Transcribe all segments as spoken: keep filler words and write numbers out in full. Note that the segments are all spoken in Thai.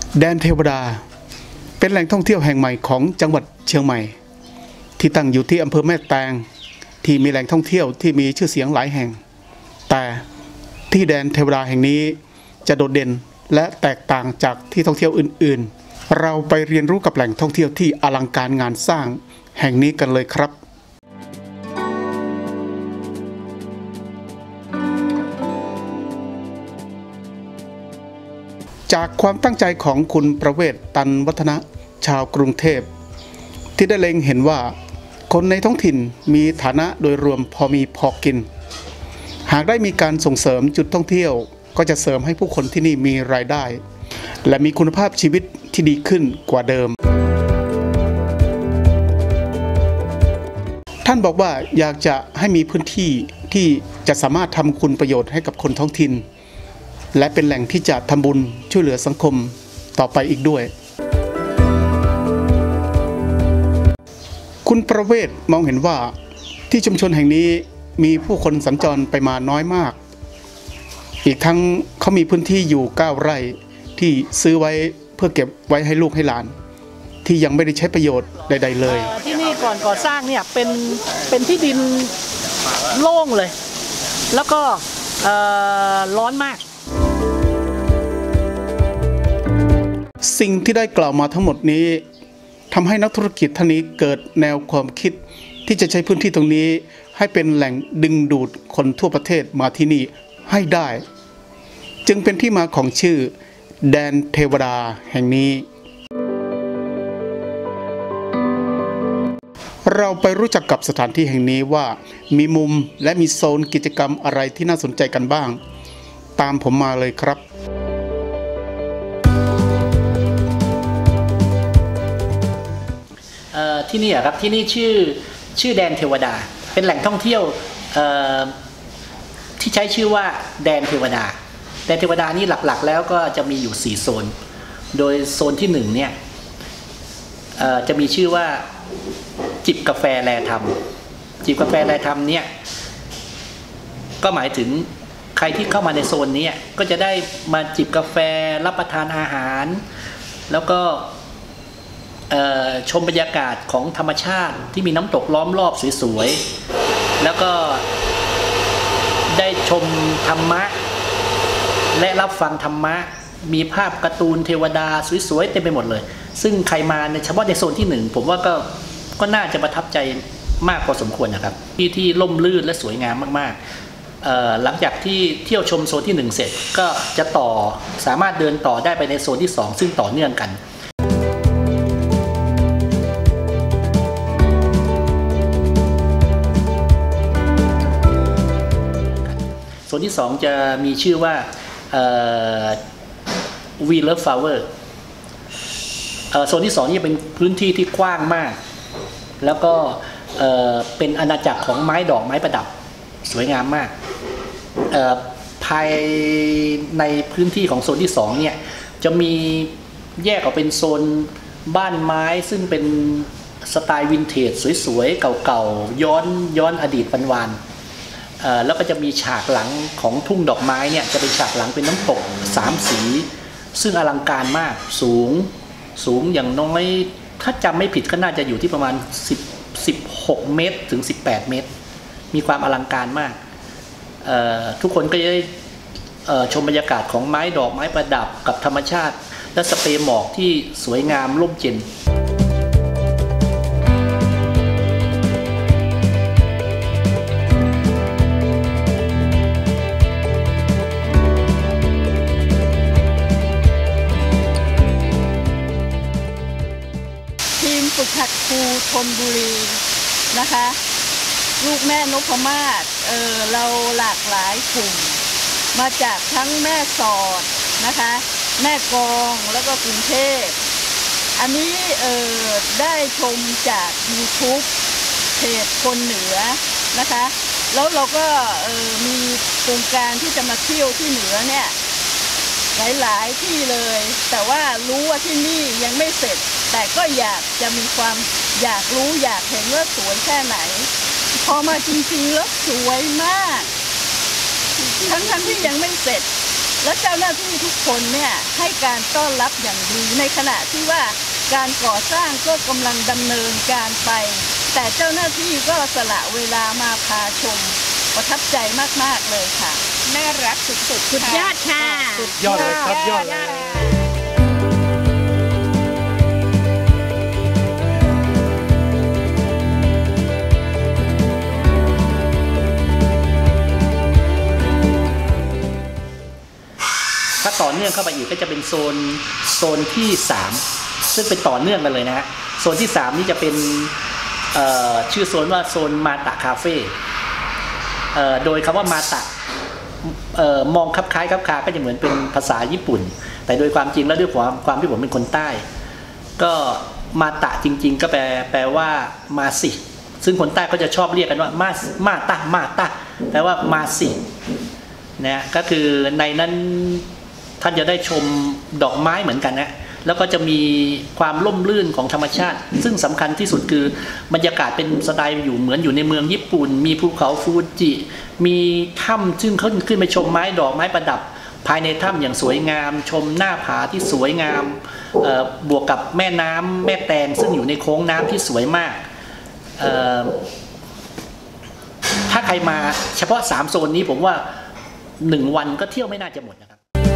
แดนเทวดาเป็นแหล่งท่องเที่ยวแห่งใหม่ของจังหวัดเชียงใหม่ที่ตั้งอยู่ที่อำเภอแม่แตงที่มีแหล่งท่องเที่ยวที่มีชื่อเสียงหลายแห่งแต่ที่แดนเทวดาแห่งนี้จะโดดเด่นและแตกต่างจากที่ท่องเที่ยวอื่นๆเราไปเรียนรู้กับแหล่งท่องเที่ยวที่อลังการงานสร้างแห่งนี้กันเลยครับจากความตั้งใจของคุณประเวศตันวัฒนะชาวกรุงเทพที่ได้เล็งเห็นว่าคนในท้องถิ่นมีฐานะโดยรวมพอมีพอกินหากได้มีการส่งเสริมจุดท่องเที่ยวก็จะเสริมให้ผู้คนที่นี่มีรายได้และมีคุณภาพชีวิตที่ดีขึ้นกว่าเดิมท่านบอกว่าอยากจะให้มีพื้นที่ที่จะสามารถทำคุณประโยชน์ให้กับคนท้องถิ่นและเป็นแหล่งที่จะทำบุญช่วยเหลือสังคมต่อไปอีกด้วยคุณประเวศมองเห็นว่าที่ชุมชนแห่งนี้มีผู้คนสัญจรไปมาน้อยมากอีกทั้งเขามีพื้นที่อยู่เก้าไร่ที่ซื้อไว้เพื่อเก็บไว้ให้ลูกให้หลานที่ยังไม่ได้ใช้ประโยชน์ใดๆเลยที่นี่ก่อนก่อสร้างเนี่ยเป็นเป็นที่ดินโล่งเลยแล้วก็ร้อนมากสิ่งที่ได้กล่าวมาทั้งหมดนี้ทำให้นักธุรกิจท่านนี้เกิดแนวความคิดที่จะใช้พื้นที่ตรงนี้ให้เป็นแหล่งดึงดูดคนทั่วประเทศมาที่นี่ให้ได้จึงเป็นที่มาของชื่อแดนเทวดาแห่งนี้เราไปรู้จักกับสถานที่แห่งนี้ว่ามีมุมและมีโซนกิจกรรมอะไรที่น่าสนใจกันบ้างตามผมมาเลยครับที่นี่ครับที่นี่ชื่อชื่อแดนเทวดาเป็นแหล่งท่องเที่ยวที่ใช้ชื่อว่าแดนเทวดาแดนเทวดานี่หลักๆแล้วก็จะมีอยู่สี่โซนโดยโซนที่หนึ่งเนี่ยจะมีชื่อว่าจิบกาแฟแลธรรมจิบกาแฟแลธรรมเนี่ยก็หมายถึงใครที่เข้ามาในโซนนี้ก็จะได้มาจิบกาแฟรับประทานอาหารแล้วก็ชมบรรยากาศของธรรมชาติที่มีน้ำตกล้อมรอบสวยๆแล้วก็ได้ชมธรรมะและรับฟังธรรมะมีภาพการ์ตูนเทวดาสวยๆเต็มไปหมดเลยซึ่งใครมาในเฉพาะในโซนที่หนึ่งผมว่าก็ก็น่าจะประทับใจมากพอสมควรนะครับที่ที่ร่มรื่นและสวยงามมากๆหลังจากที่เที่ยวชมโซนที่หนึ่งเสร็จก็จะต่อสามารถเดินต่อได้ไปในโซนที่สองซึ่งต่อเนื่องกันโซนที่สองจะมีชื่อว่า We Love Flower โซนที่สองนี่เป็นพื้นที่ที่กว้างมากแล้วก็เป็นอาณาจักรของไม้ดอกไม้ประดับสวยงามมากภายในพื้นที่ของโซนที่สองเนี่ยจะมีแยกออกเป็นโซนบ้านไม้ซึ่งเป็นสไตล์วินเทจสวยๆเก่าๆย้อนย้อนอดีตวันๆแล้วก็จะมีฉากหลังของทุ่งดอกไม้เนี่ยจะเป็นฉากหลังเป็นน้ำตกสามสีซึ่งอลังการมากสูงสูงอย่างน้อยถ้าจำไม่ผิดก็น่าจะอยู่ที่ประมาณสิบ สิบหกเมตรถึงสิบแปดเมตรมีความอลังการมากทุกคนก็จะได้ชมบรรยากาศของไม้ดอกไม้ประดับกับธรรมชาติและสเปรย์หมอกที่สวยงามร่มเย็นฝึกหัดครูธนบุรีนะคะลูกแม่นพมาศเออเราหลากหลายกลุ่มมาจากทั้งแม่สอดนะคะแม่กองแล้วก็กรุงเทพอันนี้เออได้ชมจาก ยูทูบ เพจคนเหนือนะคะแล้วเราก็เออมีโครงการที่จะมาเที่ยวที่เหนือเนี่ยหลายๆที่เลยแต่ว่ารู้ว่าที่นี่ยังไม่เสร็จแต่ก็อยากจะมีความอยากรู้อยากเห็นว่าสวยแค่ไหนพอมาจริงๆแล้วสวยมากทั้งๆที่ยังไม่เสร็จและเจ้าหน้าที่ทุกคนเนี่ยให้การต้อนรับอย่างดีในขณะที่ว่าการก่อสร้างก็กำลังดำเนินการไปแต่เจ้าหน้าที่ก็สละเวลามาพาชมประทับใจมากๆเลยค่ะน่ารักสุดๆสุดยอดค่ะสุดยอดเลยครับยอดเลยถ้าต่อเนื่องเข้าไปอีกก็จะเป็นโซนโซนที่สามซึ่งเป็นต่อเนื่องกันเลยนะฮะโซนที่สามนี่จะเป็นชื่อโซนว่าโซนมาตะคาเฟ่โดยคำว่ามาตะมองคลับคล้ายคลับคาก็จะเหมือนเป็นภาษาญี่ปุ่นแต่โดยความจริงแล้วด้วยความความที่ผมเป็นคนใต้ก็มาตะจริงๆก็แปลแปลว่ามาสิซึ่งคนใต้ก็จะชอบเรียกกันว่ามามาตะมาตะแปลว่ามาสินะก็คือในนั้นท่านจะได้ชมดอกไม้เหมือนกันนะแล้วก็จะมีความร่มรื่นของธรรมชาติซึ่งสำคัญที่สุดคือบรรยากาศเป็นสไตล์อยู่เหมือนอยู่ในเมืองญี่ปุ่นมีภูเขาฟูจิมีถ้ำซึ่งเขาขึ้นไปชมไม้ดอกไม้ประดับภายในถ้ำอย่างสวยงามชมหน้าผาที่สวยงามบวกกับแม่น้ำแม่แตงซึ่งอยู่ในโค้งน้ำที่สวยมากถ้าใครมาเฉพาะสามโซนนี้ผมว่าหนึ่งวันก็เที่ยวไม่น่าจะหมดนะครับ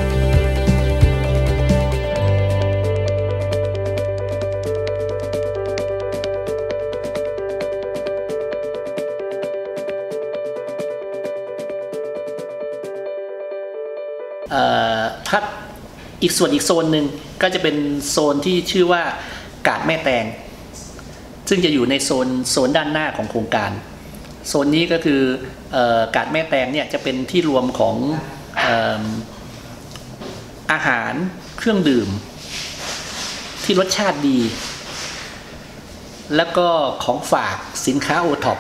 ถ้าอีกส่วนอีกโซนหนึ่งก็จะเป็นโซนที่ชื่อว่ากาดแม่แตงซึ่งจะอยู่ในโซนโซนด้านหน้าของโครงการโซนนี้ก็คือกาดแม่แตงเนี่ยจะเป็นที่รวมของอาหารเครื่องดื่มที่รสชาติดีแล้วก็ของฝากสินค้าโอท็อป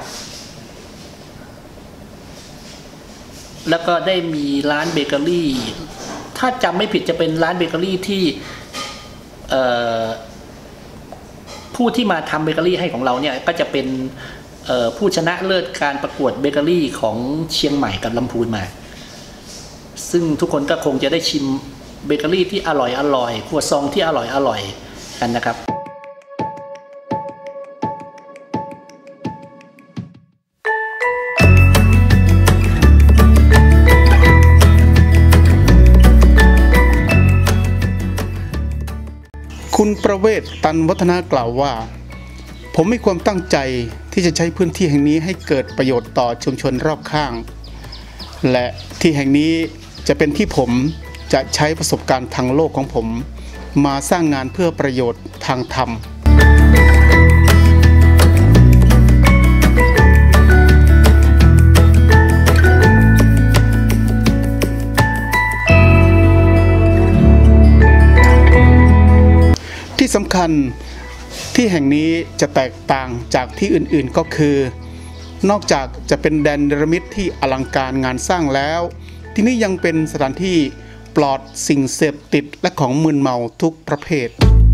แล้วก็ได้มีร้านเบเกอรี่ถ้าจำไม่ผิดจะเป็นร้านเบเกอรี่ที่ผู้ที่มาทำเบเกอรี่ให้ของเราเนี่ยก็จะเป็นผู้ชนะเลิศการประกวดเบเกอรี่ของเชียงใหม่กับลำพูนมาซึ่งทุกคนก็คงจะได้ชิมเบเกอรี่ที่อร่อยอร่อยครัวซองที่อร่อยอร่อยกันนะครับคุณประเวศตันวัฒนากล่าวว่าผมมีความตั้งใจที่จะใช้พื้นที่แห่งนี้ให้เกิดประโยชน์ต่อชุมชนรอบข้างและที่แห่งนี้จะเป็นที่ผมจะใช้ประสบการณ์ทางโลกของผมมาสร้างงานเพื่อประโยชน์ทางธรรมที่สำคัญที่แห่งนี้จะแตกต่างจากที่อื่นๆก็คือนอกจากจะเป็นแดนเนรมิตที่อลังการงานสร้างแล้วที่นี่ยังเป็นสถานที่ปลอดสิ่งเสพติดและของมึนเมาทุกประเภท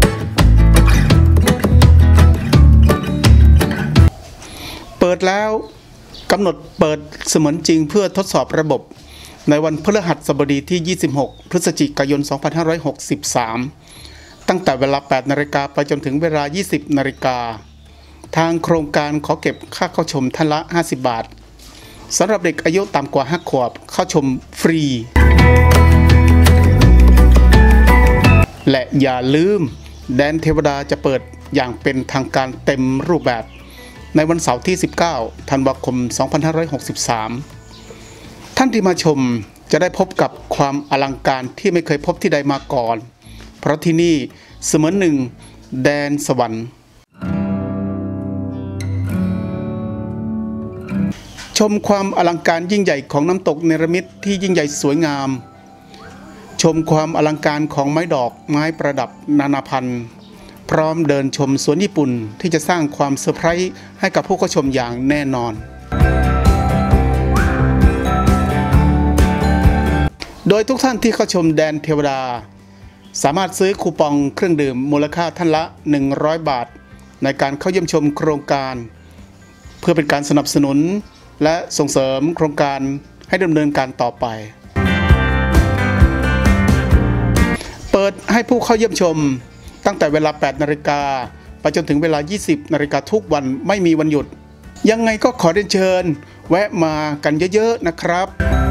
เปิดแล้วกำหนดเปิดเสมือนจริงเพื่อทดสอบระบบในวันพฤหัสบดีที่ยี่สิบหกพฤศจิกายนสองพันห้าร้อยหกสิบสามตั้งแต่เวลาแปดนาฬิกาไปจนถึงเวลายี่สิบนาฬิกาทางโครงการขอเก็บค่าเข้าชมท่านละห้าสิบบาทสำหรับเด็กอายุต่ำกว่าห้าขวบเข้าชมฟรีและอย่าลืมแดนเทวดาจะเปิดอย่างเป็นทางการเต็มรูปแบบในวันเสาร์ที่สิบเก้าธันวาคมสองพันห้าร้อยหกสิบสามท่านที่มาชมจะได้พบกับความอลังการที่ไม่เคยพบที่ใดมาก่อนเพราะที่นี่เสมือนหนึ่งแดนสวรรค์ชมความอลังการยิ่งใหญ่ของน้ำตกเนรมิตที่ยิ่งใหญ่สวยงามชมความอลังการของไม้ดอกไม้ประดับนานาพันธุ์พร้อมเดินชมสวนญี่ปุ่นที่จะสร้างความเซอร์ไพรส์ให้กับผู้เข้าชมอย่างแน่นอนโดยทุกท่านที่เข้าชมแดนเทวดาสามารถซื้อคูปองเครื่องดื่มมูลค่าท่านละหนึ่งร้อยบาทในการเข้าเยี่ยมชมโครงการเพื่อเป็นการสนับสนุนและส่งเสริมโครงการให้ดำเนินการต่อไปดให้ผู้เข้าเยี่ยมชมตั้งแต่เวลา แปดนาฬิกา ไปจนถึงเวลา ยี่สิบนาฬิกาทุกวันไม่มีวันหยุดยังไงก็ขอเรียนเชิญแวะมากันเยอะๆนะครับ